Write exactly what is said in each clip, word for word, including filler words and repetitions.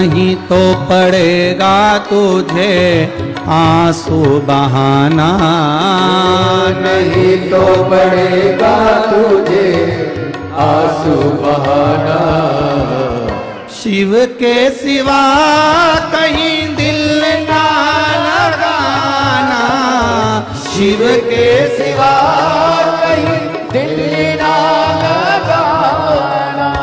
नहीं तो पड़ेगा तुझे आंसू बहाना, नहीं तो पड़ेगा तुझे आंसू बहाना। शिव के सिवा कहीं दिल ना लगाना, शिव के सिवा कहीं दिल ना लगाना।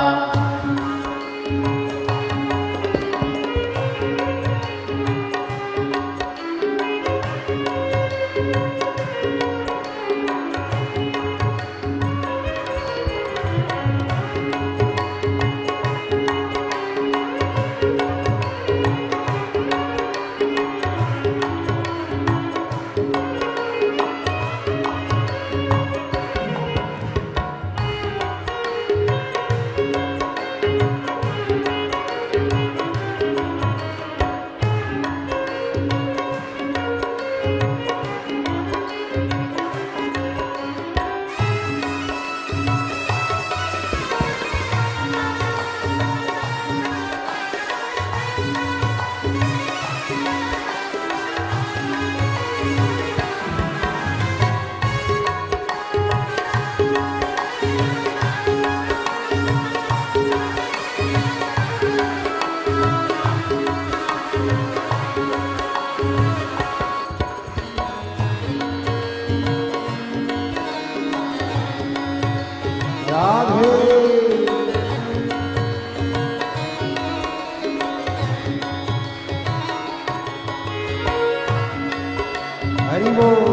हरि बोल।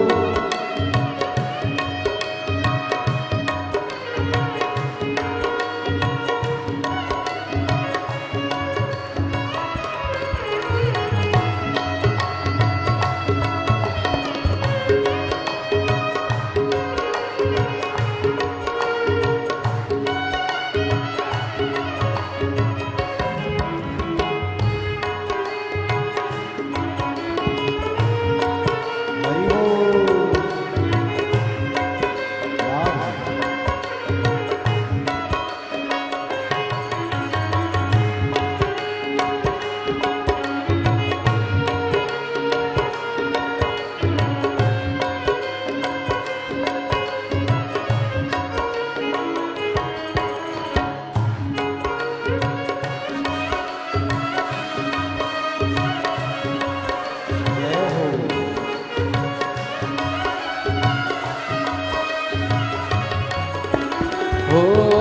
हो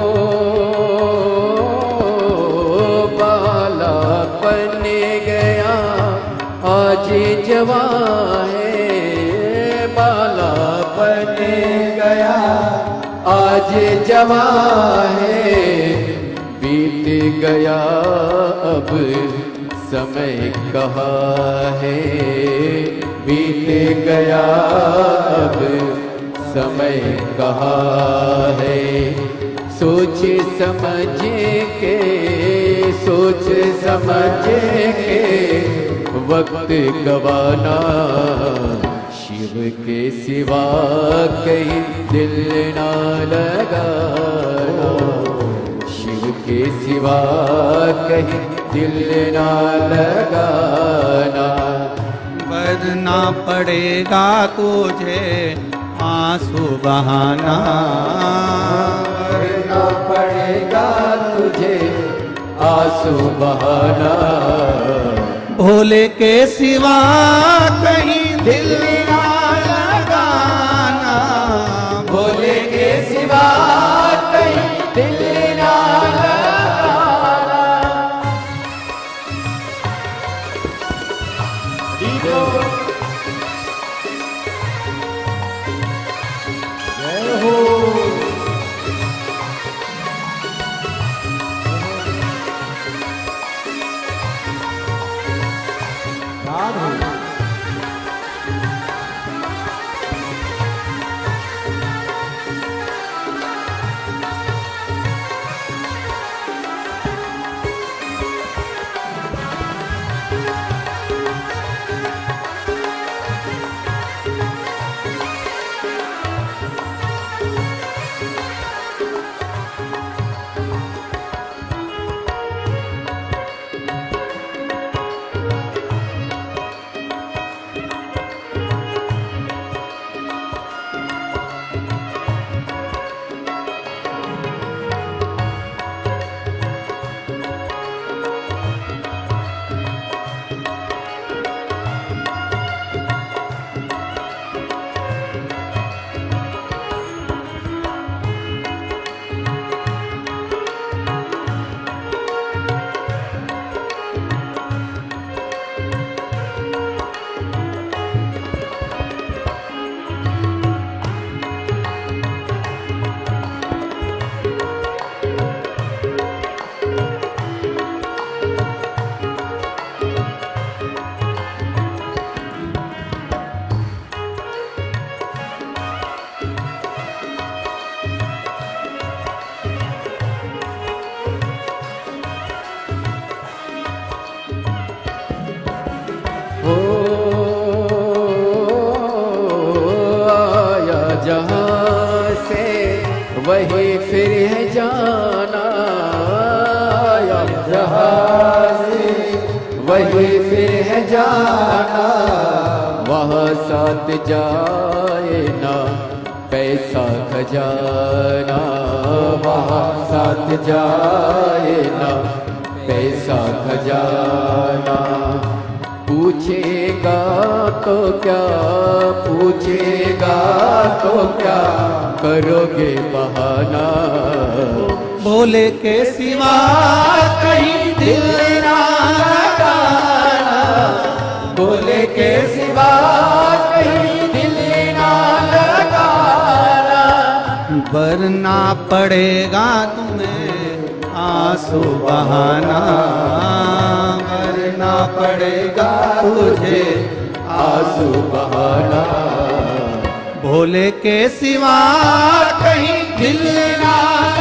बालापन गया आज जवां है, बालापन गया आज जवां है। बीत गया अब समय कहाँ है, बीत गया अब समय कहाँ है। सोच समझ के, सोच समझ के वक्त गवाना, शिव के सिवा कहीं दिल ना लगाना, शिव के सिवा कहीं दिल ना लगाना। बरना पड़ेगा तुझे आंसू बहाना, करना पड़ेगा तुझे आंसू बहाना। भोले के सिवा कहीं दिल ना लगाना, भोले के सिवा कहीं दिल ना लगाना। जय हो। वही फिर है जाना, जहाँ से वही फिर है जाना, वहाँ साथ जाए ना पैसा खजाना, वहाँ साथ जाए ना पैसा खजाना। पूछेगा तो क्या, पूछेगा तो क्या, करोगे बहाना। भोले के सिवा कहीं दिल ना लगाना, भोले के सिवा कहीं दिल ना लगाना। वरना पड़ेगा तुम्हें आंसू बहाना, वरना पड़ेगा तुझे आंसू बहाना। भोले के सिवा कहीं दिल ना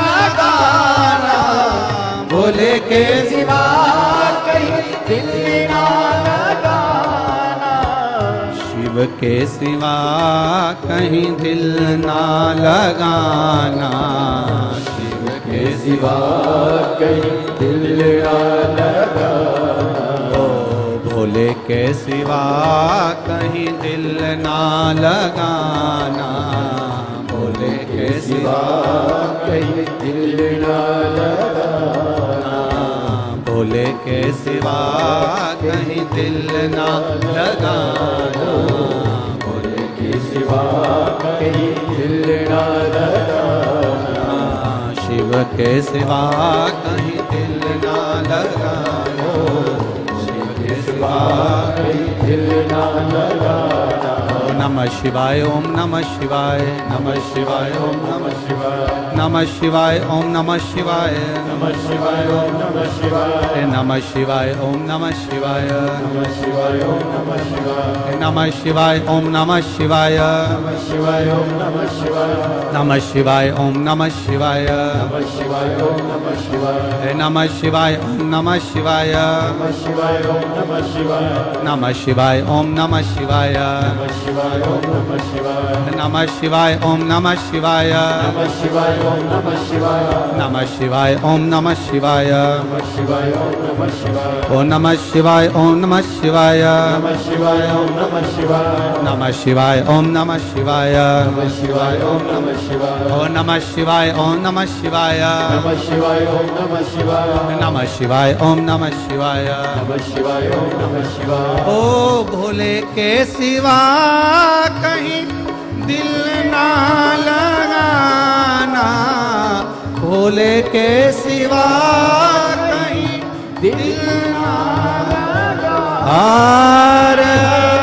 लगाना, भोले के सिवा कहीं दिल ना लगाना। शिव के सिवा कहीं दिल ना लगाना, शिव के सिवा कहीं दिल ना लगाना। भोले के सिवा कहीं दिल ना लगाना, भोले के सिवा कहीं दिल ना लगाना। भोले के सिवा कहीं दिल ना लगाना, भोले के सिवा कहीं दिल ना लगाना। शिव के सिवा कहीं दिल ना लगाना, शिव के सिवा कहीं दिल ना लगाना। ओम नमः शिवाय, ओम नमः शिवाय, नमः शिवाय, ओम नमः शिवाय, नमः शिवाय, ओम नमः शिवाय, नमः शिवाय ओम नमः शिवाय, नमः शिवाय, ओम नमः शिवाय, नमः शिवाय ओम नमः शिवाय, नमः शिवाय, ओम नमः शिवाय, नमः शिवाय ओम नमः शिवाय, नमः शिवाय, ओम नमः शिवाय, नमः शिवाय ओम नमः शिवाय, नमः शिवाय, ओम नमः शिवाय, नमः शिवाय ओम नमः शिवाय, नमः शिवाय, ओम नमः शिवाय, नमः शिवाय ओम नमः शिवाय, नमः शिवाय, ओम नमः शिवाय, नमः शिवाय ओम नमः शिवाय, नमः शिवाय, ओम नमः शिवाय, नमः शिवाय ओम नमः शिवाय, ओम नमः शिवाय, ओम नमः शिवाय, नमः शिवाय ओम नमः शिवाय, नमः शिवाय, ओम नमः शिवाय, नमः शिवाय ओम नमः शिवाय, ओम नमः शिवाय, ओम नमः शिवाय, नमः शिवाय ओम नमः शिवाय, नमः शिवाय, ओम नमः शिवाय। नमः शिवाय ओम नमः शिवाय। ओ भोले के सिवा कहीं दिल ना लगाना, भोले के सिवा कहीं दिल ना लगाना। हर